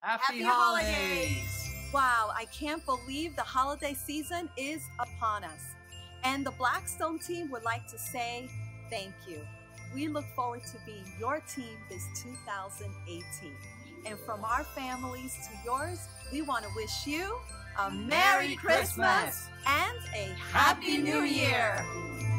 Happy holidays! Wow, I can't believe the holiday season is upon us. And the Blackstone team would like to say thank you. We look forward to being your team this 2018. And from our families to yours, we want to wish you a Merry Christmas and a Happy New Year!